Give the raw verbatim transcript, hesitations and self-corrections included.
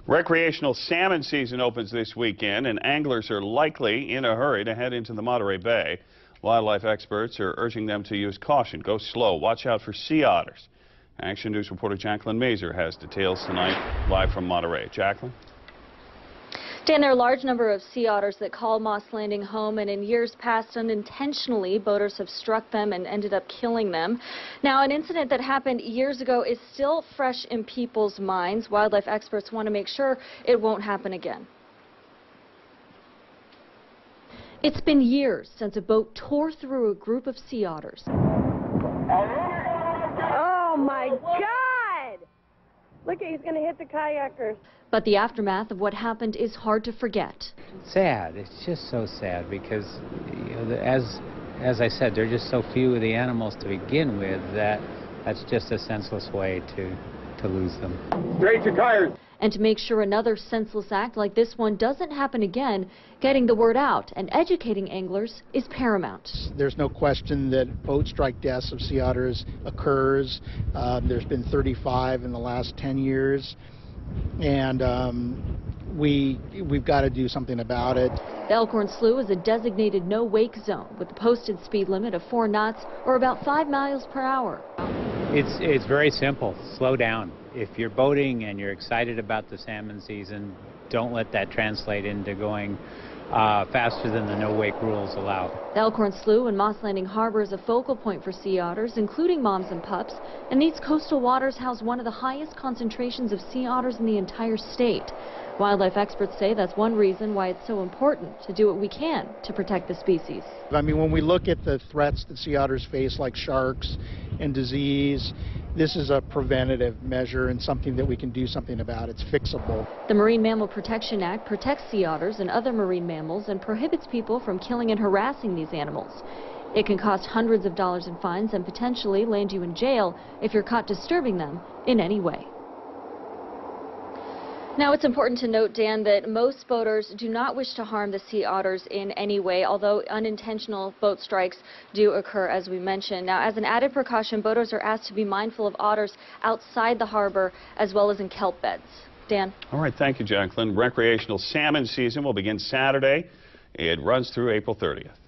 Recreational salmon season opens this weekend, and anglers are likely in a hurry to head into the Monterey Bay. Wildlife experts are urging them to use caution. Go slow. Watch out for sea otters. Action News reporter Jacqueline Mazer has details tonight, live from Monterey. Jacqueline? Dan, there are a large number of sea otters that call Moss Landing home, and in years past, unintentionally, boaters have struck them and ended up killing them. Now, an incident that happened years ago is still fresh in people's minds. Wildlife experts want to make sure it won't happen again. It's been years since a boat tore through a group of sea otters. Oh, my God! Look, he's going to hit the kayakers. But the aftermath of what happened is hard to forget. Sad. It's just so sad because, you know, the, as as I said, there are just so few of the animals to begin with that that's just a senseless way to to lose them. Straight to kayakers. And to make sure another senseless act like this one doesn't happen again, getting the word out and educating anglers is paramount. There's no question that boat strike deaths of sea otters occurs. Uh, there's been thirty-five in the last ten years. And um, we, we've got to do something about it. The Elkhorn Slough is a designated no-wake zone with a posted speed limit of four knots or about five miles per hour. It's, it's very simple. Slow down. If you're boating and you're excited about the salmon season, don't let that translate into going uh, faster than the no-wake rules allow. The Elkhorn Slough and Moss Landing Harbor is a focal point for sea otters, including moms and pups, and these coastal waters house one of the highest concentrations of sea otters in the entire state. Wildlife experts say that's one reason why it's so important to do what we can to protect the species. I mean, when we look at the threats that sea otters face, like sharks and disease, this is a preventative measure and something that we can do something about. It's fixable. The Marine Mammal Protection Act protects sea otters and other marine mammals and prohibits people from killing and harassing these animals. It can cost hundreds of dollars in fines and potentially land you in jail if you're caught disturbing them in any way. Now, it's important to note, Dan, that most boaters do not wish to harm the sea otters in any way, although unintentional boat strikes do occur, as we mentioned. Now, as an added precaution, boaters are asked to be mindful of otters outside the harbor as well as in kelp beds. Dan? All right, thank you, Jacqueline. Recreational salmon season will begin Saturday. It runs through April thirtieth.